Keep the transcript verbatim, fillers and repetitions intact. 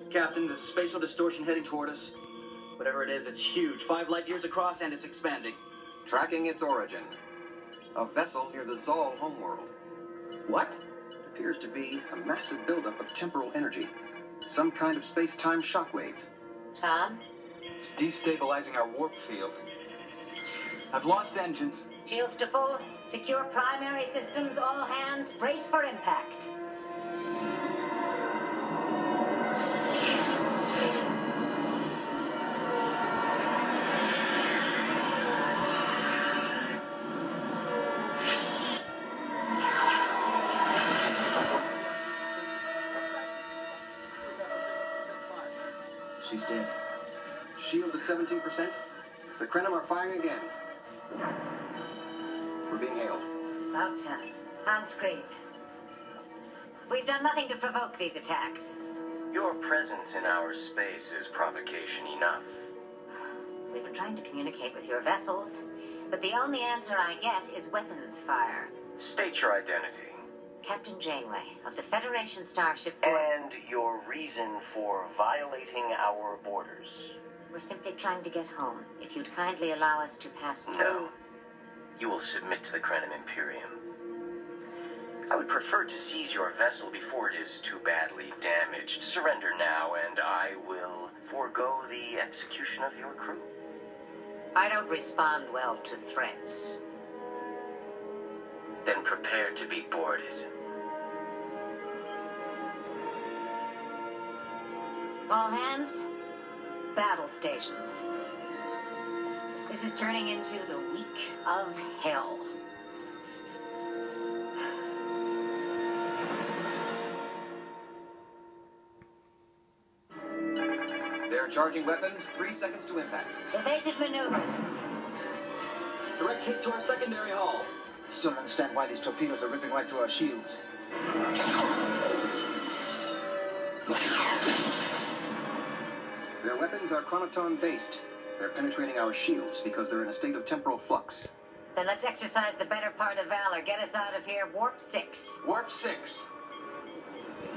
Captain, there's a spatial distortion heading toward us. Whatever it is, it's huge. Five light years across, and it's expanding. Tracking its origin. A vessel near the Zoll homeworld. What? Appears to be a massive buildup of temporal energy. Some kind of space-time shockwave. Tom? It's destabilizing our warp field. I've lost engines. Shields to full. Secure primary systems. All hands. Brace for impact. She's dead. Shields at seventeen percent. The Krenim are firing again. We're being hailed. About time. On screen. We've done nothing to provoke these attacks. Your presence in our space is provocation enough. We've been trying to communicate with your vessels, but the only answer I get is weapons fire. State your identity. Captain Janeway, of the Federation starship... And your reason for violating our borders. We're simply trying to get home. If you'd kindly allow us to pass through... No. You will submit to the Krenim Imperium. I would prefer to seize your vessel before it is too badly damaged. Surrender now, and I will forego the execution of your crew. I don't respond well to threats. Then prepare to be boarded. All hands, battle stations. This is turning into the week of hell. They're charging weapons. Three seconds to impact. Evasive maneuvers. Direct hit to our secondary hull. Still don't understand why these torpedoes are ripping right through our shields. Their weapons are chronoton-based. They're penetrating our shields because they're in a state of temporal flux. Then let's exercise the better part of valor. Get us out of here. Warp six. Warp six.